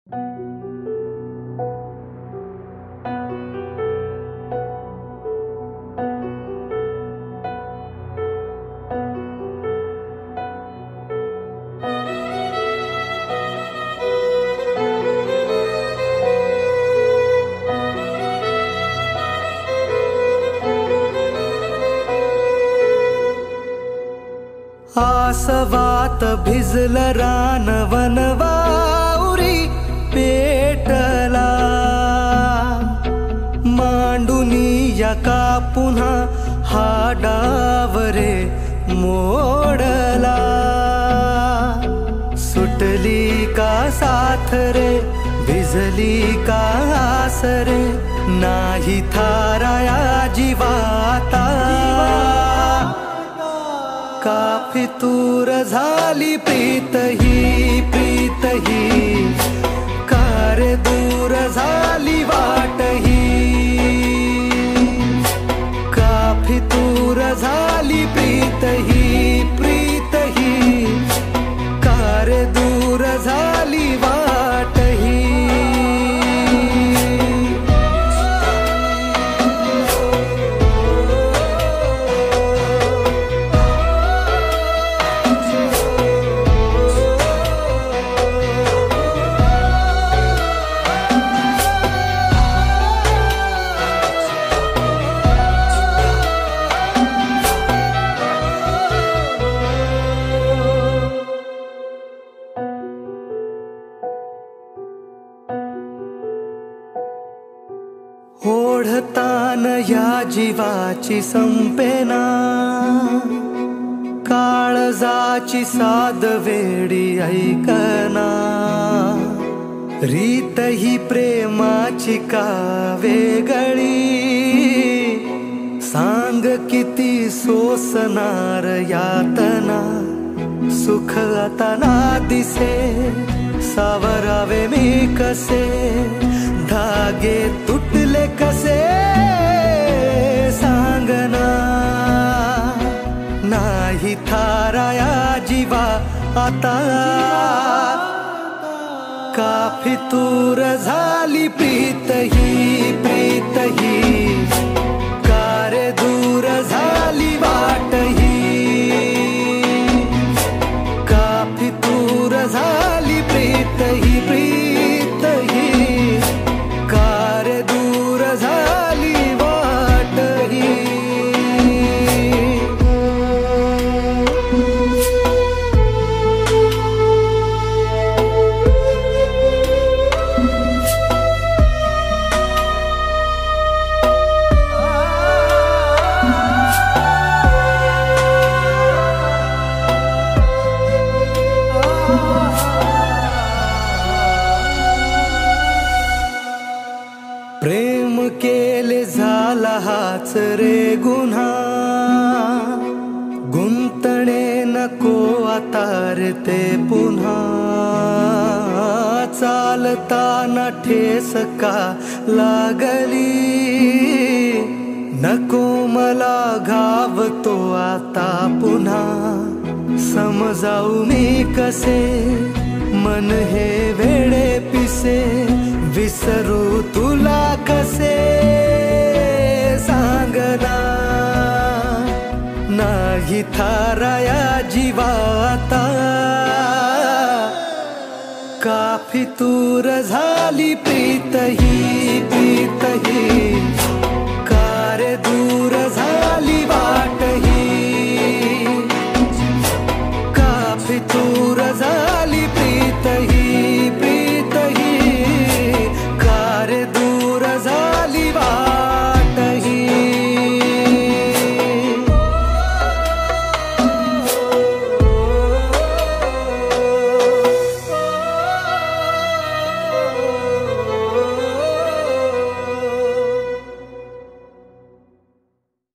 आसवात भिजल रान वनवाउरी पेटला, मांडुनी का पुन्हा हा डाव रे मोडला। सुटली का साथ रे, भिजली का आस रे, नाही थाराया जीवाता। का फितूर झाली प्रीत ही, प्रीत ही, कार दूर झाली वाट ही। का फितूर झाली प्रीत ही, प्रीत ही, कार दूर झाली वाट ही। ओढतान या जीवाची संपेना, काळजाची साध वेडी ऐकना। रीत ही प्रेमाची का वेगळी, सांग किती सोसणार यातना। सुख आता ना दिसे, सावरावे मी कसे, धागे तुटले कसे सांगना। नाही थाराया जीवा आता, का फितूर झाली प्रीत ही, प्रीत ही, कारे दूर झाली वाट ही। का फितूर झाली प्रीत ही, प्रीत ही, कार दूर झाली वाट ही। प्रेम केले झाला हाच रे गुन्हा, गुंतणे नको आता रे ते पुन्हा। चालताना ठेस का लागली, नको मला घाव तो आता पुन्हा। समजाऊ मी कसे, मन हे वेडे पिसे, विसरू तुला कसे सांगना। नाही थाराया जीवाता, का फितूर झाली प्रीत ही, प्रीत ही, कार दूर